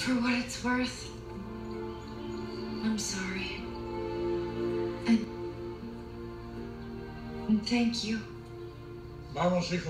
For what it's worth, I'm sorry. And thank you. Vamos, hijo.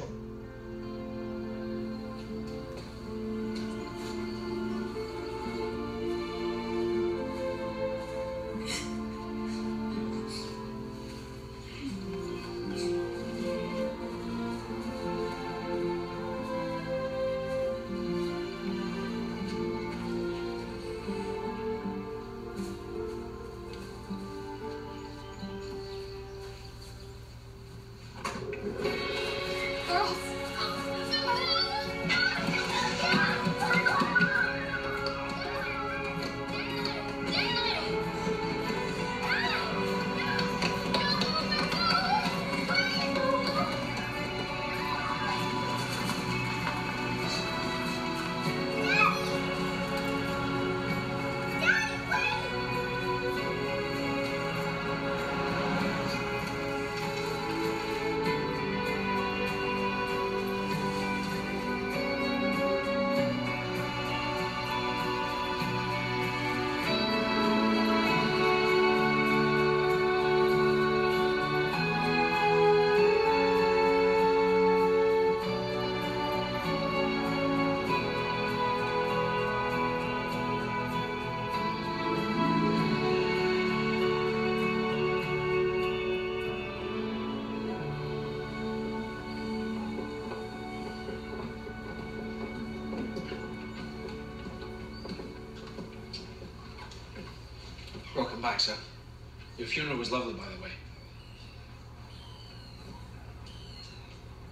Welcome back, sir. Your funeral was lovely, by the way.